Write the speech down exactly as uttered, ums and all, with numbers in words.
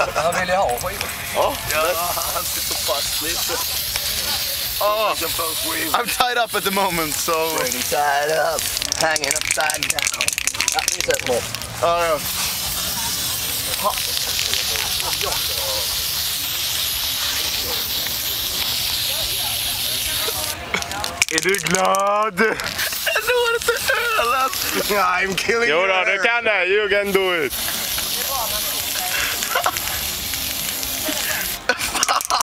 Han vill ju ha skivor. Ja, han sitter fast lite. Oh, I'm tied up at the moment, so... Pretty tied up, hanging upside down. Ja, vi sätter på. Ja, ja. Är du glad? Jag når inte ölen! I'm killing Jo då, du kan det. You can do it.